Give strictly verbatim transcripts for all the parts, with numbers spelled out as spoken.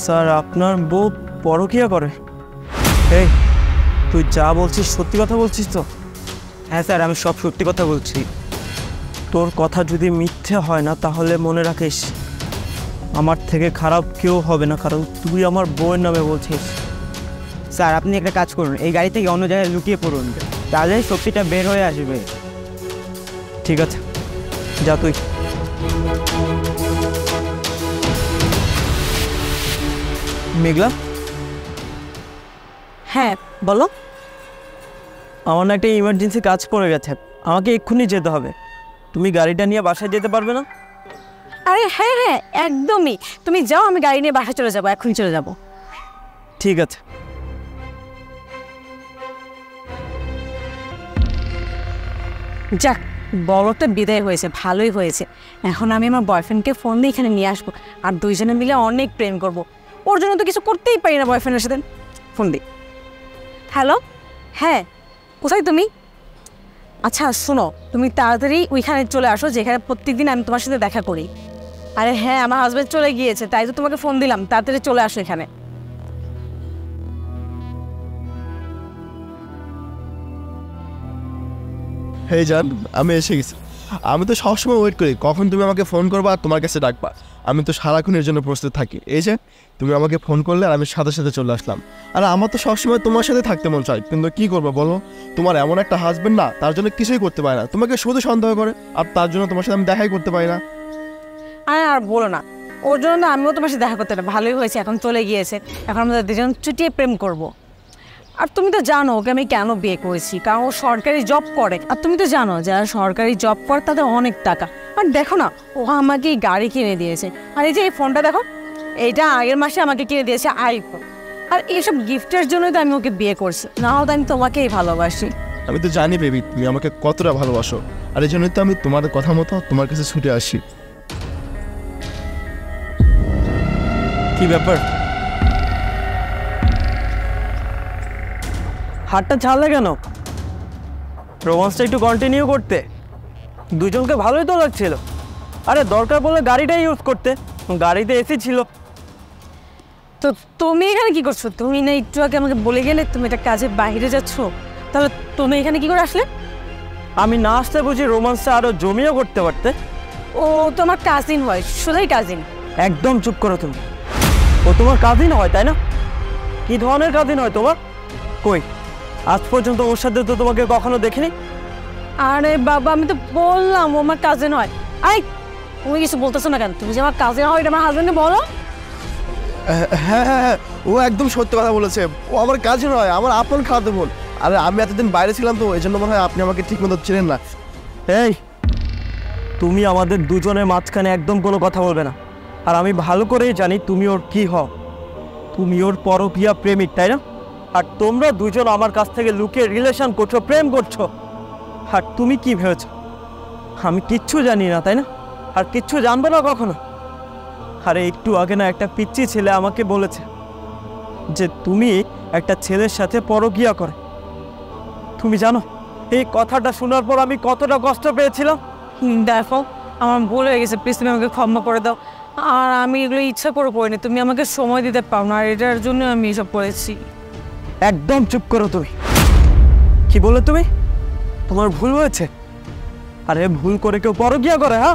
Sir আপনার বউ পরকীয়া করে? এই তুই যা বলছিস সত্যি কথা বলছিস তো? হ্যাঁ স্যার, আমি সব সত্যি কথা বলছি। তোর কথা যদি মিথ্যে হয় না তাহলে মনে রাখিস আমার থেকে খারাপ কেউ হবে না, কারণ তুই আমার বউয়ের নামে বলছিস। স্যার আপনি একটা কাজ করুন, এই গাড়ি থেকে অন্য জায়গায় লুকিয়ে পড়ুন, তাহলে সত্যিটা বের হয়ে আসবে। ঠিক আছে, যা তুই। মেঘলা? হ্যাঁ বলো। আমার না একটা ইমার্জেন্সি কাজ পড়ে গেছে, আমাকে এক্ষুনি যেতে হবে। তুমি গাড়িটা নিয়ে বাসায় যেতে পারবে না? আরে হ্যাঁ হ্যাঁ একদমই, তুমি যাও, আমি গাড়ি নিয়ে বাসায় চলে যাবো, এখনই চলে যাবো। ঠিক আছে। যাক, বড়টা বিদায় হয়েছে, ভালোই হয়েছে। এখন আমি আমার বয়ফ্রেন্ডকে ফোন দিয়ে এখানে নিয়ে আসবো, আর দুইজনে মিলে অনেক প্রেম করব। ওর জন্য তো কিছু করতেই পারি না বয়ফ্রেন্ডের সাথে। ফোন দিই। হ্যালো, হ্যাঁ কোথায় তুমি? আচ্ছা শোনো, তুমি তাড়াতাড়ি ওইখানে চলে আসো যেখানে প্রত্যেকদিন আমি তোমার সাথে দেখা করি। আরে হ্যাঁ, আমার হাজব্যান্ড চলে গিয়েছে, তাই তো তোমাকে ফোন দিলাম, তাড়াতাড়ি চলে আসো এখানে। হেই জান, আমি এসে গেছি। আমি তো সবসময় ওয়েট করি কখন তুমি আমাকে ফোন করবা আর তোমার কাছে ডাকবা। আমি তো সারাক্ষণের জন্য প্রস্তুত থাকি। এই যে তুমি আমাকে ফোন করলে আর আমি সাথে সাথে চলে আসলাম। আর আমার তো সবসময় তোমার সাথে থাকতে মন চাই, কিন্তু কী করবো বলো? তোমার এমন একটা হাজবেন্ড না, তার জন্য কিছুই করতে পারে না, তোমাকে শুধু সন্দেহ করে, আর তার জন্য তোমার সাথে আমি দেখাই করতে পারি না। আরে আর বলো না, ওর জন্য না আমিও তোমার সাথে দেখা করতে না। ভালোই হয়েছে, এখন চলে গিয়েছে, এখন আমরা দুজন চুটিয়ে প্রেম করব। আর তুমি তো জানো ওকে আমি কেন বিয়ে করেছি, কারণ ও সরকারি জব করে। আর তুমি তো জানো যারা সরকারি জব করে তাদের অনেক টাকা। আর দেখো না, ও আমাকে এই গাড়ি কিনে দিয়েছে, আর এই যে এই ফোনটা দেখো, এইটা আগের মাসে আমাকে কিনে দিয়েছে আইফোন। আর এইসব গিফটের জন্যই তো আমি ওকে বিয়ে করছি, না হলে আমি তোমাকেই ভালোবাসি। আমি তো জানি বেবি তুমি আমাকে কতটা ভালোবাসো, আর এই জন্যই তো আমি তোমার কথা মতো তোমার কাছে ছুটে আসি। কি ব্যাপার? হাতটা ছাড়লে কেন? রোমান্সটা একটু কন্টিনিউ করতে, দুজনকে ভালোই তো লাগছিল। আরে দরকার পড়লে গাড়িটাই ইউজ করতে, গাড়িতে এসি ছিল। তো তুমি এখানে কি করছো? তুমি না একটু আগে আমাকে বলে গেলে তুমি একটা কাজে বাইরে যাচ্ছ, তাহলে তুমি এখানে কি করে আসলে? আমি না আসতে বুঝি রোমান্সটা আরো জমিও করতে পারতে। ও তোমার কাজিন হয়, শুধুই কাজিন। একদম চুপ করো তুমি। ও তোমার কাজিন হয় তাই না? কি ধরনের কাজিন হয় তোমার? কই আজ পর্যন্ত ওর সাথে তো তোমাকে কখনো দেখিনি। আরে বাবা, আমি তো বললাম ও আমার কাজিন হয়। আই তুমি কিছু বলতেছো না কেন? তুমি যে আমার কাজিন হয় এটা আমার হাজবেন্ডকে বলো। হ্যাঁ হ্যাঁ হ্যাঁ, ও একদম সত্যি কথা বলেছে। ও আমার কাছে নয়, আমার আপন খালাতো বোন। আরে আমি এতদিন বাইরে ছিলাম তো, এই জন্য মনে হয় আপনি আমাকে ঠিক মতো চিনেন না। এই তুমি আমাদের দুজনের মাঝখানে একদম কোনো কথা বলবে না। আর আমি ভালো করেই জানি তুমি ওর কি হও। তুমি ওর পরকীয়া প্রেমিক তাই না? আর তোমরা দুজন আমার কাছ থেকে লুকিয়ে রিলেশন করছো, প্রেম করছো। আর তুমি কি ভেবেছ আমি কিচ্ছু জানি না তাই না? আর কিচ্ছু জানবে না কখনো। আরে একটু আগে না একটা পিচ্চি ছেলে আমাকে বলেছে যে তুমি একটা ছেলের সাথে পরকীয়া করে। তুমি জানো এই কথাটা শোনার পর আমি কতটা কষ্ট পেয়েছিলাম। দেখো আমার ভুল হয়ে গেছে, প্লিজ তুমি আমাকে ক্ষমা করে দাও। আর আমি এগুলো ইচ্ছা করে করিনি, তুমি আমাকে সময় দিতে পারো না, আর এটার জন্য আমি এসব করেছি। একদম চুপ করো তুমি। কি বলে তুমি? তোমার ভুল হয়েছে? আরে ভুল করে কেউ পরকীয়া করে? হ্যাঁ,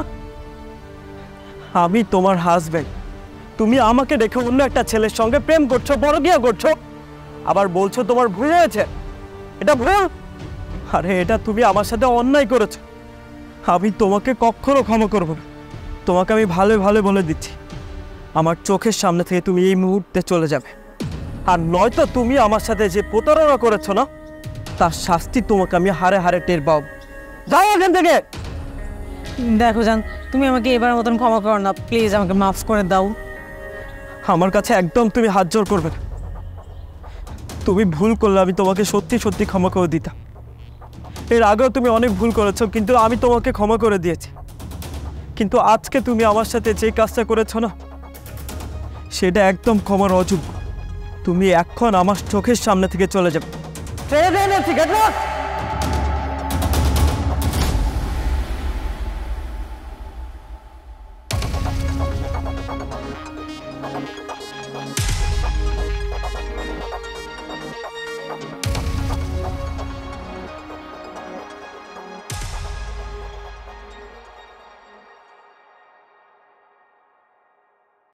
আমি তোমার হাজবেন্ড, তুমি আমাকে দেখে অন্য একটা ছেলের সঙ্গে প্রেম করছো, পরকীয়া করছো, আবার বলছো তোমার ভুল হয়েছে। এটা ভুল। আরে এটা তুমি আমার সাথে অন্যায় করেছো, আমি তোমাকে কখনো ক্ষমা করবো না। তোমাকে আমি ভালো ভালো বলে দিচ্ছি, আমার চোখের সামনে থেকে তুমি এই মুহূর্তে চলে যাবে। আর নয়তো তুমি আমার সাথে যে প্রতারণা করেছো না, তার শাস্তি তোমাকে আমি হারে হারে টের পাবো। যাও এখান থেকে। দেখো জান, তুমি আমাকে এবার মতন ক্ষমা করো না, প্লিজ আমাকে মাফ করে দাও। আমার কাছে একদম তুমি হাত জোর করবে না। তুমি ভুল করলে আমি তোমাকে সত্যি সত্যি ক্ষমা করে দিতাম। এর আগেও তুমি অনেক ভুল করেছো, কিন্তু আমি তোমাকে ক্ষমা করে দিয়েছি। কিন্তু আজকে তুমি আমার সাথে যে কাজটা করেছো না, সেটা একদম ক্ষমার অযোগ্য। তুমি এখন আমার চোখের সামনে থেকে চলে যাবে। ঠিক আছে?